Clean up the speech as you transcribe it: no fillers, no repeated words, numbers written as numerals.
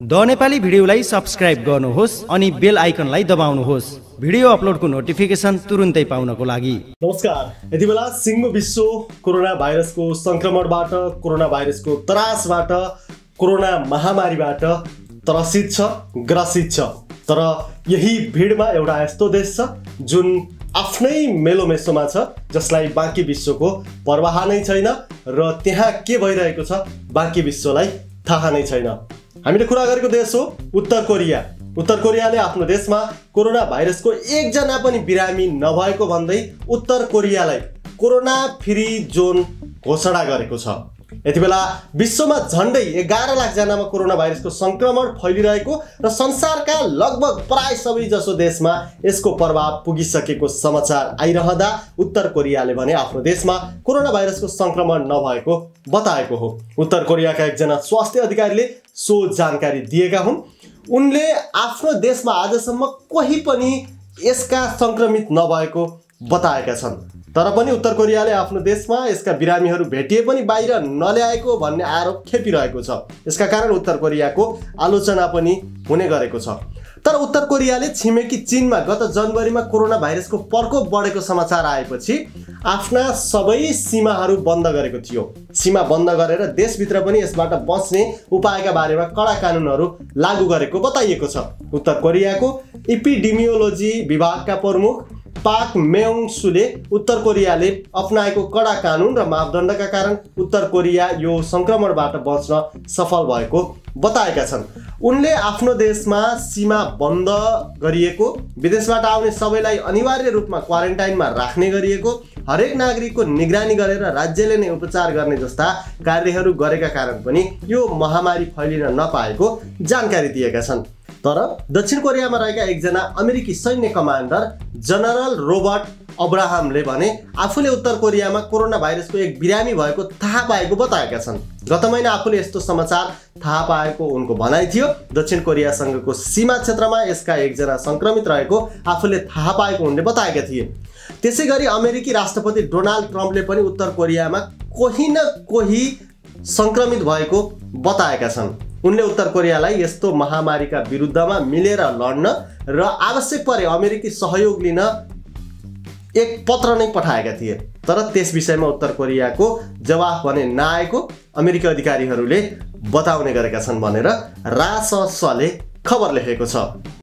The Nepali भिडियोलाई subscribe गर्नुहोस् अनि बेल आइकनलाई दबाउनुहोस् भिडियो अपलोडको नोटिफिकेसन तुरुन्तै पाउनको लागि। नमस्कार। यति बेला सिङ्गो विश्व कोरोना भाइरसको संक्रमणबाट, कोरोना भाइरसको त्रासबाट, कोरोना महामारीबाट त्रसित छ, ग्रसित छ। तर यही भिडमा एउटा यस्तो देश छ जुन आफ्नै मेलोमेसोमा छ, जसलाई बाँकी विश्वको परवाह नै छैन र त्यहाँ के भइरहेको छ बाँकी विश्वलाई थाहा नै छैन। हामीले कुरा गरेको देश हो उत्तर कोरिया। उत्तर कोरियाले आफ्नो देशमा कोरोना भाइरसको एकजना पनि बिरामी नभएको भन्दै उत्तर कोरियालाई कोरोना फ्री जोन घोषणा गरेको छ। यति बेला विश्वमा झन्डै 11 लाख जनामा कोरोना भाइरसको संक्रमण फैलिरहेको र संसारका लगभग प्राय सबै जसो देशमा यसको प्रभाव पुगिसकेको समाचार आइरहँदा उत्तर कोरियाले भने आफ्नो देशमा कोरोना भाइरसको संक्रमण नभएको बताएको हो। उत्तर कोरियाका एकजना स्वास्थ्य अधिकारीले सो जानकारी दिएका हुन्। उनले आफ्नो देशमा आजसम्म कोही पनि यसका संक्रमित नभएको बताएका छन्। तर पनि उत्तर कोरियाले आफ्नो देशमा यसका बिरामीहरू भेटिए पनि बाहिर नल्याएको भन्ने आरोप खेपिरहेको छ। यसका कारण उत्तर कोरियाको आलोचना पनि हुने गरेको छ। तर उत्तर कोरियाले छिमेकी चीनमा गत जनवरीमा कोरोना भाइरसको प्रकोप बढेको समाचार आएपछि आफ्ना सबै सीमाहरू बन्द गरेको थियो। सीमा बन्द गरेर देशभित्र पनि यसबाट बच्ने उपायका बारेमा कडा कानुनहरू लागू गरेको बताइएको छ। उत्तर कोरियाको एपिडेमियोलोजी विभागका प्रमुख पाक मेयोङ सुले उत्तर कोरियाले अपनाएको कडा कानुन र मापदण्डका कारण उत्तर कोरिया यो संक्रमणबाट बच्न सफल भएको बताएका छन्। उनले आफ्नो देशमा सीमा बन्द गरिएको, विदेशबाट आउने सबैलाई अनिवार्य रूपमा क्वारेन्टाइनमा राख्ने गरिएको, हरेक नागरिकको निगरानी गरेर राज्यले नै उपचार गर्ने जस्ता कार्यहरू गरेका कारण पनि यो महामारी फैलिन नपाएको जानकारी दिएका छन्। तर दक्षिण कोरियामा रहेका एकजना अमेरिकी सैन्य कमान्डर जनरल रोबर्ट अब्राहमले भने आफूले उत्तर कोरियामा कोरोना भाइरसको एक बिरामी भएको थाहा पाएको बताएका छन्। गत महिना आफूले यस्तो समाचार थाहा पाएको उनको भनाइ थियो। दक्षिण कोरियासँगको सीमा क्षेत्रमा यसका एकजना संक्रमित रहेको आफूले थाहा पाएको उनले बताएका थिए। त्यसै गरी अमेरिकी राष्ट्रपति डोनाल्ड ट्रम्पले पनि उत्तर कोरियामा कोही न कोही संक्रमित भएको बताएका छन्। उनले उत्तर कोरियालाई यस्तो महामारीका विरुद्धमा मिलेर लड्न र आवश्यक परे अमेरिकी सहयोग लिन एक पत्र नै पठाएका थिए। तर त्यस विषयमा उत्तर कोरियाको जवाफ भने नआएको अमेरिकी अधिकारीहरूले बताउने गरेका छन् भनेर राससले खबर लेखेको छ।